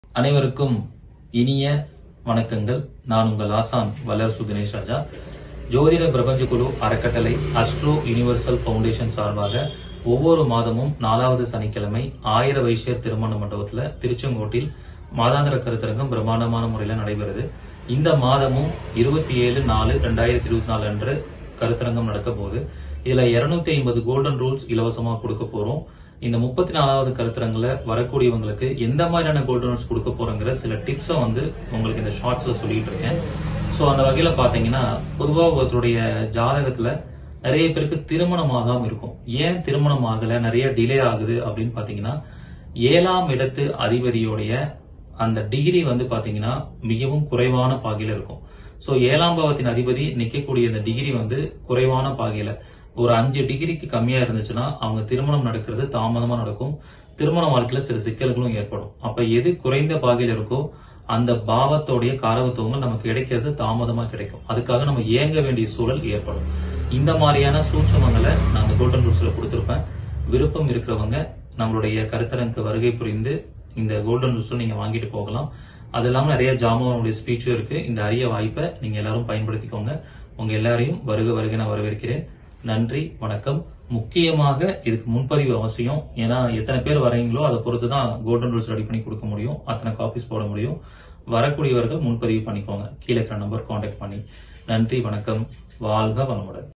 அனைவருக்கும் இனிய வணக்கங்கள். நான் உங்கள் ஆசான் வல்லர் சுகணேஷ் ராஜா. ஜோதிட பிரபஞ்ச குழு அறக்கட்டளை அஸ்ட்ரோ யுனிவர்சல் பவுண்டேஷன் சார்பாக ஒவ்வொரு மாதமும் 4வது சனிக்கிழமை ஆயிர வைஷ்யர் திருமண மண்டபத்தில் திருச்செங்கோட்டில் மாதாந்திர கருத்தரங்கம் பிரம்மாண்டமான முறையில் நடைபெறுது. இந்த மாதமும் 27/4/2024 அன்று கருத்தரங்கம் நடக்க போகுது. இதுல 250 கோல்டன் ரூல்ஸ் இலவசமா கொடுக்க போறோம். இந்த 34வது கருத்தரங்குல வரக்கூடியவங்களுக்கு எந்த மாதிரியான கோல்டன் ரூல்ஸ் கொடுக்க போறோங்கிற சில டிப்ஸை உங்களுக்கு இந்த ஷார்ட்ஸ்ல சொல்லிட்டு இருக்கேன். சோ அந்த வகையில பாத்தீங்கன்னா, பொதுவா ஒருத்தருடைய ஜாதகத்துல நிறைய பேருக்கு திருமணம் ஆகாம இருக்கும். ஏன் திருமணம் ஆகல, நிறைய டிலே ஆகுது அப்படின்னு பாத்தீங்கன்னா, 7ஆம் இடத்து அதிபதியோடைய அந்த டிகிரி பாத்தீங்கன்னா மிகவும் குறைவான பாகையில இருக்கும். சோ 7ஆம் பாவத்தின் அதிபதி நிக்கக்கூடிய இந்த டிகிரி குறைவான பாகையில ஒரு 5 டிகிரிக்கு கம்மியா இருந்துச்சுன்னா அவங்க திருமணம் நடக்கிறது தாமதமா நடக்கும். திருமண வாழ்க்கையில சில சிக்கல்களும் ஏற்படும். அப்ப எது குறைந்த பாகையில இருக்கோ அந்த பாவத்தோடைய காரகத்துவங்கள் நமக்கு கிடைக்கிறது தாமதமா கிடைக்கும். அதுக்காக நம்ம ஏங்க வேண்டிய சூழல் ஏற்படும். இந்த மாதிரியான சூட்சமங்களை நான் கோல்டன் ரூல்ஸ்ல கொடுத்திருப்பேன். விருப்பம் இருக்கிறவங்க நம்மளுடைய கருத்தரங்கு வருகை புரிந்து இந்த கோல்டன் ரூல்ஸ் நீங்க வாங்கிட்டு போகலாம். அது இல்லாம நிறைய ஜாமானுடைய ஸ்பீச்சும் இருக்கு. இந்த அரிய வாய்ப்பை நீங்க எல்லாரும் பயன்படுத்திக்கோங்க. உங்க எல்லாரையும் வருக நான் வரவேற்கிறேன். நன்றி, வணக்கம். முக்கியமாக இதுக்கு முன்பதிவு அவசியம். ஏன்னா எத்தனை பேர் வரீங்களோ அதை பொறுத்துதான் கோல்டன் ரூல்ஸ் ரெடி பண்ணி கொடுக்க முடியும், அத்தனை காப்பீஸ் போட முடியும். வரக்கூடியவர்கள் முன்பதிவு பண்ணிக்கோங்க. கீழே இருக்கிற நம்பர் கான்டாக்ட் பண்ணி. நன்றி, வணக்கம். வாழ்க வளமுடன்.